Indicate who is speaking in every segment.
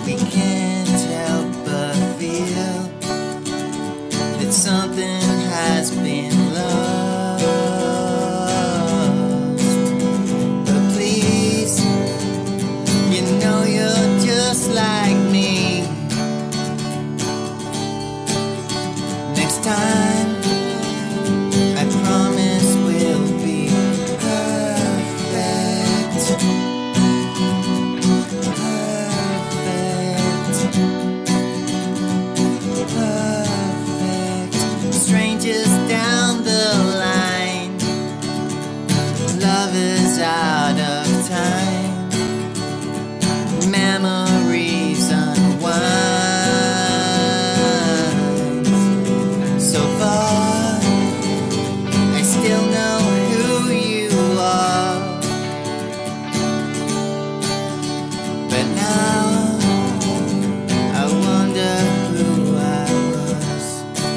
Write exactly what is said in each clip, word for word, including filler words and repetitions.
Speaker 1: we can't help but feel that something has been lost. But please, you know you're just like me. Next time, I promise we'll be perfect. Perfect. Perfect. Strangers down the line, lovers out of time, memories unwind. So far, I still know who you are, but now I wonder who I was.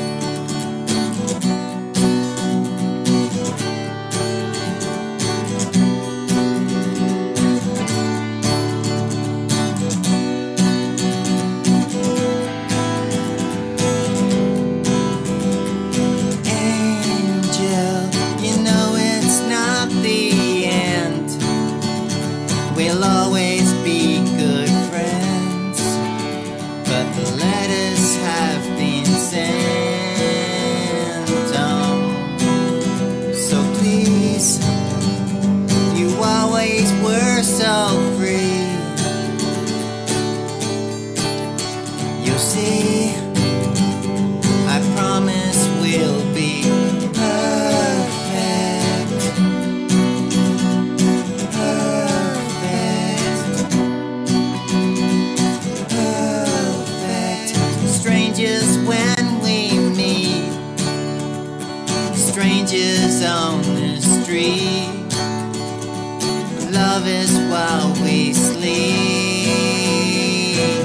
Speaker 1: Angel, you know it's not the end. We'll always be good friends, but the letters have been sent on. So please, you always were so free. You'll see, I promise we'll be perfect. Perfect. Perfect. Strangers when we meet, strangers on the street, love is while we sleep.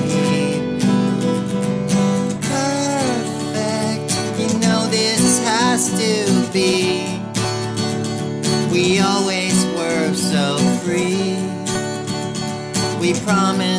Speaker 1: Perfect. You know this has to be. We always were so free. We promised